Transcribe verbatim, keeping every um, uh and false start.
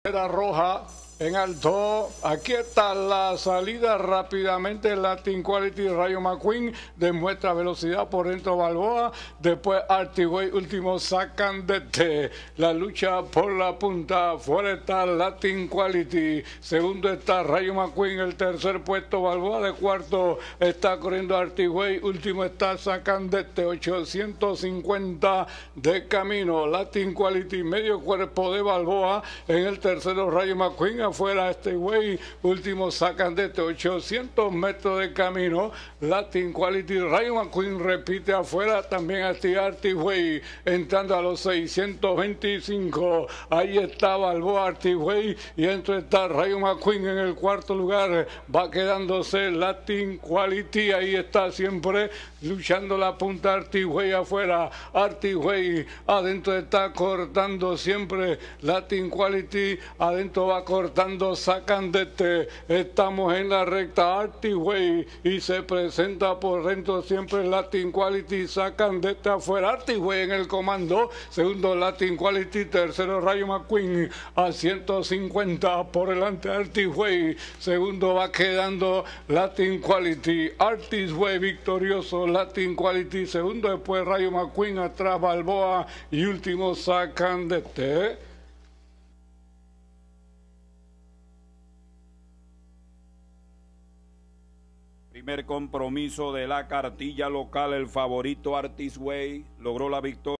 Roja en alto. Aquí está la salida rápidamente. Latin Quality, Rayo McQueen demuestra velocidad por dentro Balboa. Después Artiway, último sacan de T. La lucha por la punta. Fuera está Latin Quality. Segundo está Rayo McQueen. El tercer puesto Balboa. De cuarto está corriendo Artiway. Último está sacan de T. ochocientos cincuenta de camino. Latin Quality, medio cuerpo de Balboa. En el tercero Rayo McQueen. Afuera este güey, último sacan de este ochocientos metros de camino. Latin Quality, Rayo McQueen repite afuera, también este Artiway entrando a los seiscientos veinticinco. Ahí está Balboa, Artiway, y dentro está Rayo McQueen en el cuarto lugar. Va quedándose Latin Quality, ahí está siempre luchando la punta. Artiway afuera, Artiway adentro está cortando siempre Latin Quality, adentro va cortando, sacan de este. Estamos en la recta. Artiway y se presenta por dentro siempre Latin Quality, sacan de este afuera. Artiway en el comando, segundo Latin Quality, tercero Rayo McQueen a ciento cincuenta por delante Artiway, segundo va quedando Latin Quality. Artiway victorioso, Latin Quality segundo, después Rayo McQueen, atrás Balboa y último sacan de este. Primer compromiso de la cartilla local, el favorito Artiway logró la victoria.